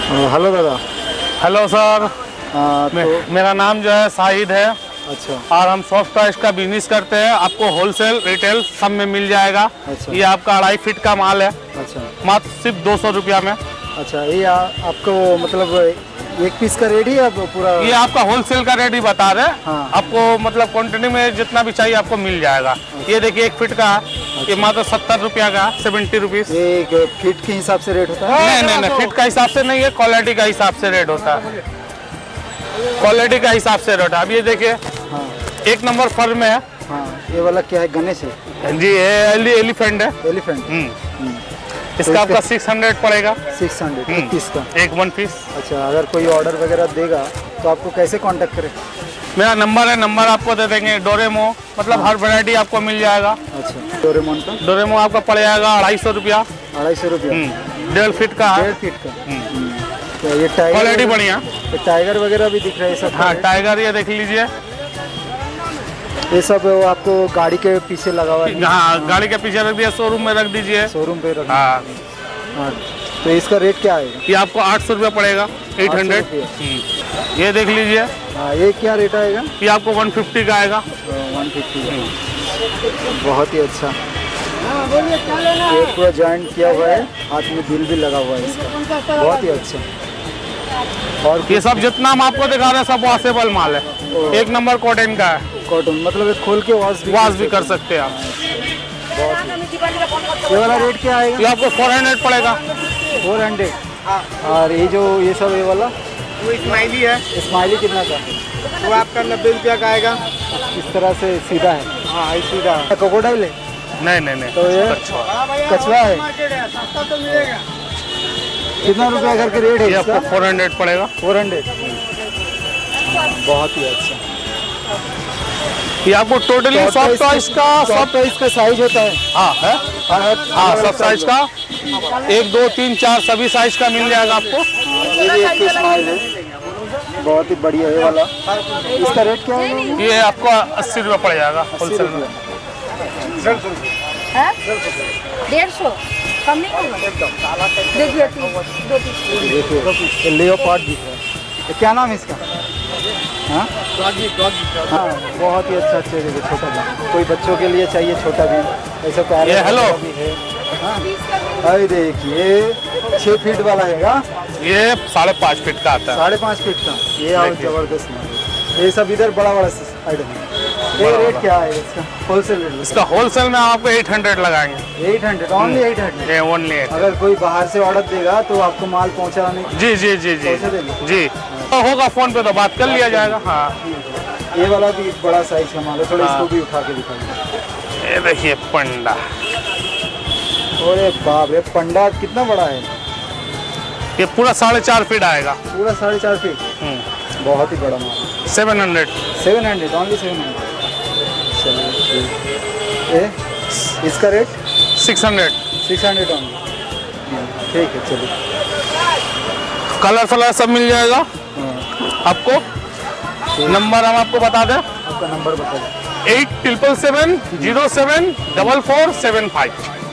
Hello दादा। Hello sir. मेरा नाम जो है शाहिद है। अच्छा। और हम सॉफ्ट टॉयज का बिजनेस करते हैं। आपको होलसेल रिटेल सब में मिल जाएगा। अच्छा। ये आपका 2.5 फीट का माल है। अच्छा। मात्र सिर्फ 200 रुपया में। अच्छा, ये आपको मतलब एक पीस का रेट ही है पूरा? ये आपका होलसेल का रेट ही बता रहे हैं। हाँ। आपको मतलब क्वांटिटी में जितना भी चाहिए आपको मिल जाएगा। अच्छा। ये देखिए 1 फीट का है। अच्छा। ये मात्र 70 रुपया का, 70 रुपीज। एक फीट के हिसाब से रेट होता है? नहीं, फीट का हिसाब से नहीं है, क्वालिटी का हिसाब से रेट होता है। क्वालिटी का हिसाब से रेट है। अब ये देखिए। हाँ। 1 नंबर फर में है। हाँ, ये वाला क्या है? गणेश है जी, ये एलिफेंट है। एलिफेंट। इसका आपका 600 पड़ेगा। 600 एक पीस का? एक 1 पीस। अच्छा, अगर कोई ऑर्डर वगैरह देगा तो आपको कैसे कांटेक्ट करें? मेरा नंबर है, नंबर आपको दे देंगे। डोरेमो मतलब हर वैरायटी आपको मिल जाएगा। अच्छा, डोरेमोन का? डोरेमो आपका पड़ जाएगा 250 रुपया। 250 रुपया? 1.5 फीट का है। 1.5 फीट का। तो ये टाइगर क्वालिटी बढ़िया। तो टाइगर वगैरह भी दिख रहे हैं सब? हाँ, टाइगर ये देख लीजिए। ये सब आपको गाड़ी के पीछे लगा हुआ है? हाँ, गाड़ी के पीछे रख दिया, शोरूम में रख दीजिए। शोरूम पे रख? हाँ। हाँ, तो इसका रेट क्या आएगा? ये आपको 800 रुपया पड़ेगा। 800। ये देख लीजिए। हाँ, ये क्या रेट आएगा? ये आपको 150 का आएगा। 150 का। बहुत ही अच्छा। ये पूरा जॉइंट किया हुआ है, हाथ में दिल भी लगा हुआ है इसका। बहुत ही अच्छा। और ये सब जितना हम आपको दिखा रहे हैं सब वॉशेबल माल है। 1 नंबर कॉटन का है। कॉटन मतलब खोल के वॉश भी कर सकते हैं आप। ये वाला रेट क्या आएगा? ये आपको 400 पड़ेगा। 400। और ये जो ये सब ये वाला वो स्माइली है। स्माइली कितना का? वो आपका 90 रुपया का आएगा। इस तरह से सीधा है? हाँ, सीधा। क्रोकोडाइल है? नहीं। तो ये कछुआ है? कितना रुपया करके रेट है? ये आपको 400 पड़ेगा। 400। बहुत ही अच्छा। ये आपको टोटली सॉफ्ट टॉयज का साइज होता है? हाँ है। हाँ, सब साइज का 1, 2, 3, 4 सभी साइज का मिल जाएगा आपको। ये भी एक पीस माल है, बहुत ही बढ़िया ये वाला। इसका रेट क्या है? ये आपको 80 रुपया पड़ जाएगा होलसेल में। 150 कम नहीं होगा? देखिए लियोपार्ड दिख रहा है। क्या नाम है इसका? हाँ, बहुत ही अच्छा देखिए। छोटा भी कोई बच्चों के लिए चाहिए, छोटा भी ऐसा प्यारा हेलो भी है। हाँ, अरे देखिए 6 फीट वाला है। ये 5.5 फीट का आता है। 5.5 फीट का। ये और जबरदस्त माल है। ये सब इधर बड़ा आइटम है। ये रेट क्या है इसका? Wholesale rate? इसका होलसेल में आपको 800 लगाएंगे। 800 ओनली? 800 ओनली। अगर कोई बाहर से ऑर्डर देगा तो आपको माल पहुंचाने? जी तो होगा फोन पे तो बात कर लिया जाएगा। हाँ, ये वाला भी बड़ा साइज का माल है, थोड़ा इसको भी उठा के दिखाइए। ये देखिए पंडा। अरे बाप रे, पंडा कितना बड़ा है? ये पूरा 4.5 फीट आएगा। पूरा 4.5 फीट? बहुत ही बड़ा माल। 700 ओनली 700। चलिए, इसका रेट 600 ओनली। ठीक है, चलिए। कलर सब मिल जाएगा आपको। नंबर हम आपको बता दें। आपका नंबर बता दें। 8777044475।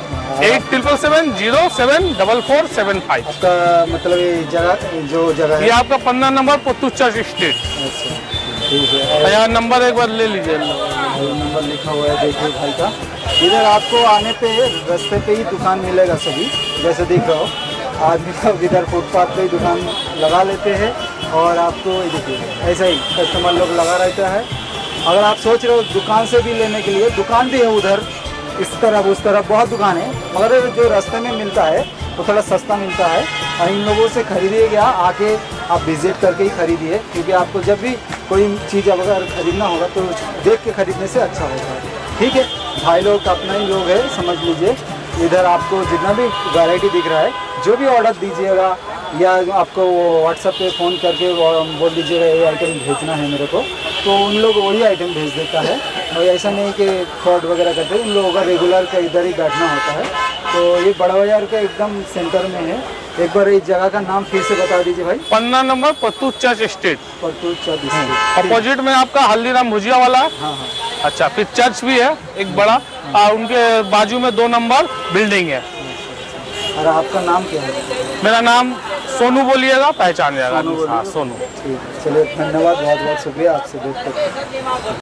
8777044475। आपका मतलब ये जगह है? ये आपका 15 नंबर पुत्तू चर्च स्ट्रीट। अच्छा, ठीक है। यहाँ नंबर एक बार ले लीजिए। नंबर लिखा हुआ है, देखिए भाई का। इधर आपको आने पे रास्ते पे ही दुकान मिलेगा सभी, जैसे दिख रहा हो। आदमी सब इधर फुटपाथ पे ही दुकान लगा लेते हैं और आपको देखिए ऐसा ही कस्टमर लोग लगा रहता है। अगर आप सोच रहे हो दुकान से भी लेने के लिए, दुकान भी है उधर, इस तरफ उस तरफ बहुत दुकान है, मगर जो रास्ते में मिलता है तो थोड़ा सस्ता मिलता है। और इन लोगों से खरीदिएगा, आके आप विजिट करके ही खरीदिए, क्योंकि आपको जब भी कोई चीज़ अगर खरीदना होगा तो देख के खरीदने से अच्छा होता है। ठीक है भाई, लोग अपना ही लोग है, समझ लीजिए। इधर आपको जितना भी वैरायटी दिख रहा है, जो भी ऑर्डर दीजिएगा या आपको व्हाट्सएप पे फ़ोन करके बोल दीजिएगा ये आइटम भेजना है मेरे को, तो उन लोग वही आइटम भेज देता है। और ऐसा नहीं कि फ्रॉड वगैरह करते, उन लोगों का रेगुलर का इधर ही बैठना होता है। तो ये बड़ा बाजार का एकदम सेंटर में है। एक बार इस जगह का नाम फिर से बता दीजिए भाई। 15 number Pattu church street. Pattu church street opposite में आपका हल्दीराम भुजिया वाला। हाँ। अच्छा, फिर चर्च भी है एक बड़ा, उनके बाजू में 2 नंबर बिल्डिंग है। और आपका नाम क्या है? मेरा नाम सोनू बोलिएगा पहचान जाएगा। सोनू बोलिए। हाँ सोनू। ठीक है, चलिए धन्यवाद, बहुत बहुत शुक्रिया आपसे देख कर।